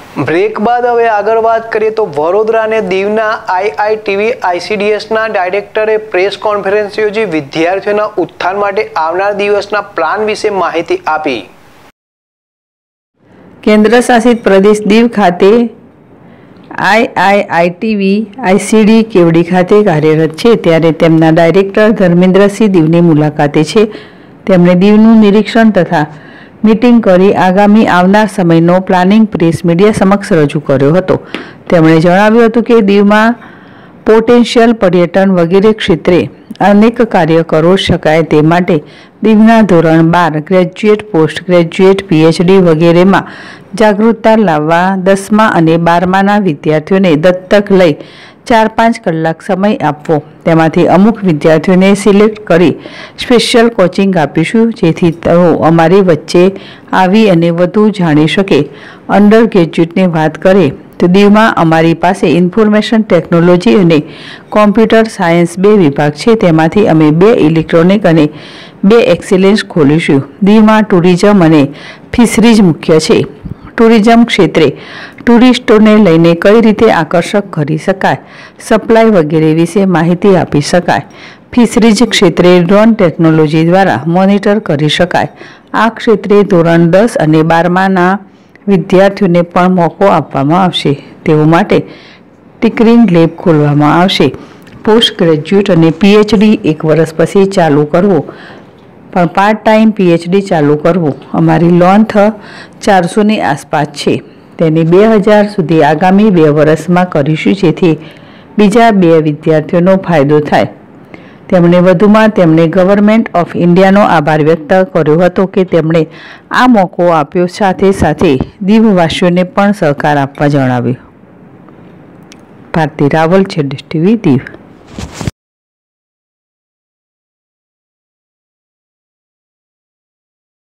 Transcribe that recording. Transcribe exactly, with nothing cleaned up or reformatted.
Break બાદ હવે આગળ વાત કરીએ તો વડોદરા અને દીવના આઈઆઈટીવી આઈસીડીએસના ડાયરેક્ટરે પ્રેસ કોન્ફરન્સ યોજી વિદ્યાર્થીઓના ઉત્થાન માટે આવનાર દિવસના પ્લાન વિશે માહિતી આપી। કેન્દ્ર શાસિત પ્રદેશ દીવ ખાતે આઈઆઈઆઈટીવી આઈસીડી કેવડી ખાતે કાર્યરત છે, ત્યારે તેમના ડાયરેક્ટર ધર્મેન્દ્રસિંહ દીવની મુલાકાતે છે। તેમણે દીવનું નિરીક્ષણ તથા મીટિંગ કરી આગામી આવનાર સમયનો પ્લાનિંગ પ્રેસ મીડિયા સમક્ષ રજૂ કર્યો હતો। તેમણે જણાવ્યું હતું કે દીવમાં પોટેન્શિયલ પર્યટન વગેરે ક્ષેત્રે અનેક કાર્ય કરી શકાય તે માટે દીવના ધોરણ બાર ગ્રેજ્યુએટ, પોસ્ટ ગ્રેજ્યુએટ, પીએચડી વગેરેમાં જાગૃતતા લાવવા દસમા અને બારમાના વિદ્યાર્થીઓને દત્તક લઈ ચાર પાંચ કલાક સમય આપવો, તેમાંથી અમુક વિદ્યાર્થીઓને સિલેક્ટ કરી સ્પેશિયલ કોચિંગ આપીશું, જેથી તેઓ અમારી વચ્ચે આવી અને વધુ જાણી શકે। અંડર ગ્રેજ્યુએટની વાત કરીએ તો દીવમાં અમારી પાસે ઇન્ફોર્મેશન ટેકનોલોજી અને કોમ્પ્યુટર સાયન્સ બે વિભાગ છે, તેમાંથી અમે બે ઇલેક્ટ્રોનિક અને બે એક્સેલન્સ ખોલીશું। દીવમાં ટુરિઝમ અને ફિશરીઝ મુખ્ય છે। ટુરિઝમ ક્ષેત્રે ટુરિસ્ટોને લઈને કઈ રીતે આકર્ષક કરી શકાય, સપ્લાય વગેરે વિશે માહિતી આપી શકાય। ફિશરીઝ ક્ષેત્રે ડ્રોન ટેકનોલોજી દ્વારા મોનિટર કરી શકાય। આ ક્ષેત્રે ધોરણ દસ અને બારમાના વિદ્યાર્થીઓને પણ મોકો આપવામાં આવશે। તેઓ માટે ટિંકરિંગ લેબ ખોલવામાં આવશે। પોસ્ટ ગ્રેજ્યુએટ અને પીએચડી એક વર્ષ પછી ચાલુ કરવો, પણ પાર્ટ ટાઈમ પીએચડી ચાલુ કરવું। અમારી લોન્થ ચારસોની આસપાસ છે, તેને બે હજાર સુધી આગામી બે વર્ષમાં કરીશું, જેથી બીજા બે વિદ્યાર્થીઓનો ફાયદો થાય। તેમણે વધુમાં તેમણે ગવર્મેન્ટ ઓફ ઇન્ડિયાનો આભાર વ્યક્ત કર્યો હતો કે તેમણે આ મોકો આપ્યો, સાથે સાથે દીવવાસીઓને પણ સહકાર આપવા જણાવ્યું। ભારતી રાવલ, જેડેશ ટીવી, દીવ।